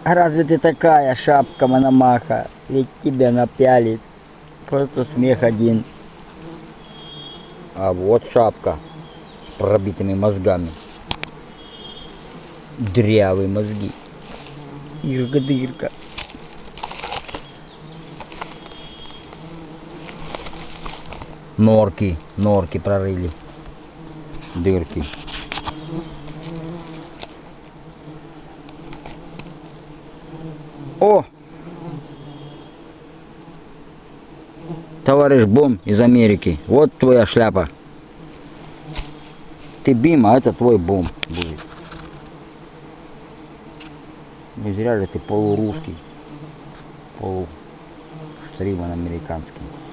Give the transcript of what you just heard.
Разве ты такая шапка Мономаха? Ведь тебя напялит. Просто смех один. А вот шапка с пробитыми мозгами. Дрявые мозги. Ирка-дырка. Норки прорыли. Дырки. О! Товарищ Бом из Америки. Вот твоя шляпа. Ты Бим, а это твой Бом будет. Не зря же ты полурусский. Полуштриман американский.